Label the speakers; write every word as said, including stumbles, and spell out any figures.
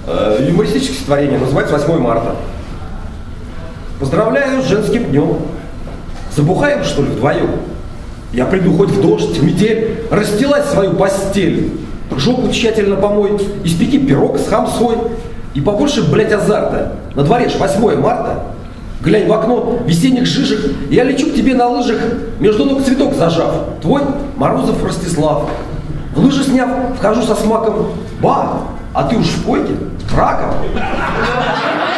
Speaker 1: Э, юмористическое стихотворение, называется восьмое марта. Поздравляю с женским днем. Забухаем, что ли, вдвоем? Я приду хоть в дождь, в метель, расстилать свою постель. Жопу тщательно помой, испеки пирог с хамсой. И побольше, блядь, азарта. На дворе ж восьмое марта. Глянь в окно весенних жижек. Я лечу к тебе на лыжах, между ног цветок зажав. Твой Морозов Ростислав. В лыжи сняв, вхожу со смаком. Ба, а ты уж в койке? Раком.